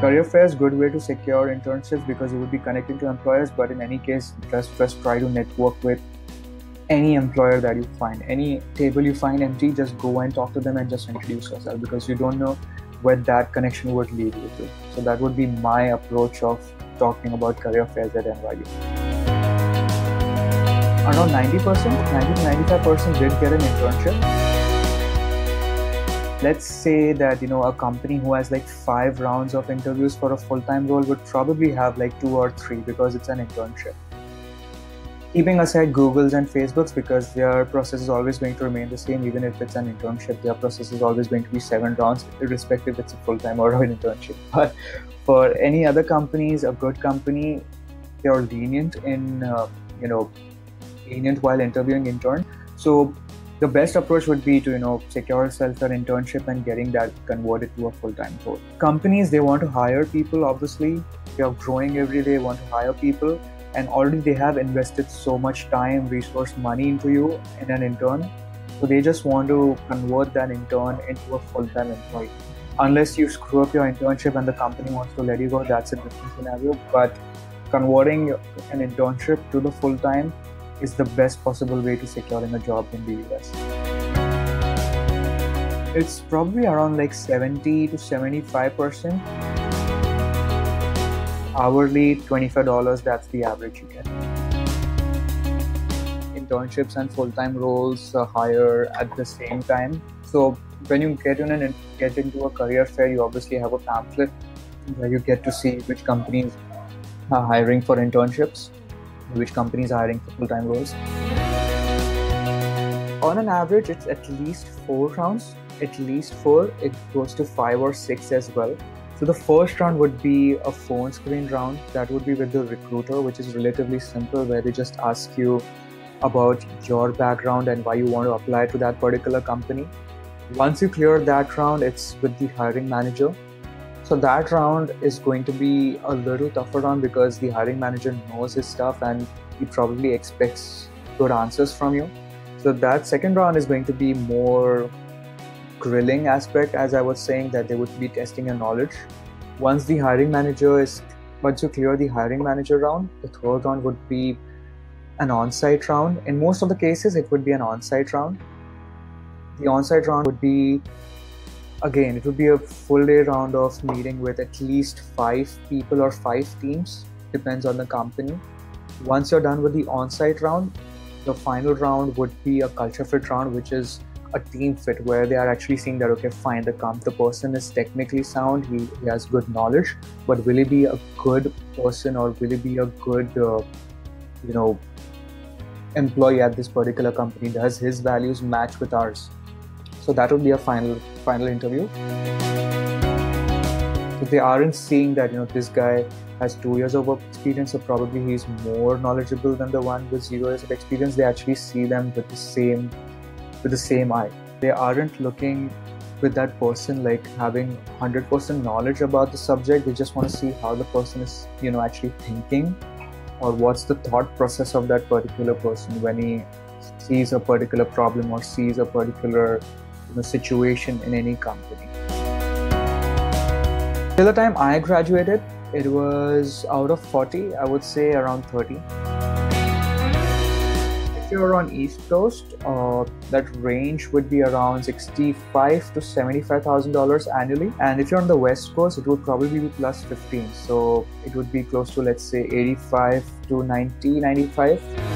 Career fair is a good way to secure internships because you would be connecting to employers, but in any case, just try to network with any employer that you find. Any table you find empty, just go and talk to them and just introduce yourself, because you don't know where that connection would lead you to. So that would be my approach of talking about career fairs at NYU. Around 90%, 90 to 95% did get an internship. Let's say that a company who has like 5 rounds of interviews for a full-time role would probably have like 2 or 3 because it's an internship. Keeping aside Google's and Facebook's, because their process is always going to remain the same, even if it's an internship, their process is always going to be 7 rounds, irrespective if it's a full-time or an internship. But for any other companies, a good company, they're lenient lenient while interviewing intern. So the best approach would be to secure yourself an internship and getting that converted to a full-time role. Companies, they want to hire people. Obviously, they are growing every day, want to hire people, and already they have invested so much time, resource, money into you in an intern. So they just want to convert that intern into a full-time employee. Unless you screw up your internship and the company wants to let you go, that's a different scenario. But converting an internship to the full-time is the best possible way to securing a job in the US. It's probably around like 70 to 75%. Hourly, $25, that's the average you get. Internships and full-time roles are higher at the same time. So when you get into a career fair, you obviously have a pamphlet where you get to see which companies are hiring for internships, which companies are hiring for full-time roles. On an average, it's at least 4 rounds, at least 4. It goes to 5 or 6 as well. So the first round would be a phone screen round. That would be with the recruiter, which is relatively simple, where they just ask you about your background and why you want to apply to that particular company. Once you clear that round, it's with the hiring manager. So that round is going to be a little tougher round because the hiring manager knows his stuff and he probably expects good answers from you. So that second round is going to be more grilling aspect, as I was saying, that they would be testing your knowledge. Once you clear the hiring manager round, the third round would be an on-site round. In most of the cases, it would be an on-site round. The on-site round would be, again, it would be a full day round of meeting with at least 5 people or 5 teams, depends on the company. Once you're done with the on-site round, the final round would be a culture fit round, which is a team fit, where they are actually seeing that, okay, fine, the person is technically sound, he has good knowledge, but will he be a good person or will he be a good, employee at this particular company? Does his values match with ours? So that would be a final interview. So they aren't seeing that this guy has 2 years of work experience, so probably he's more knowledgeable than the one with 0 years of experience. They actually see them with the same eye. They aren't looking with that person like having 100% knowledge about the subject. They just want to see how the person is actually thinking, or what's the thought process of that particular person when he sees a particular problem or sees a particular situation in any company. Till the time I graduated, it was out of 40, I would say around 30. If you're on East Coast, that range would be around $65,000 to $75,000 annually. And if you're on the West Coast, it would probably be plus 15. So it would be close to, let's say, 85 to 95.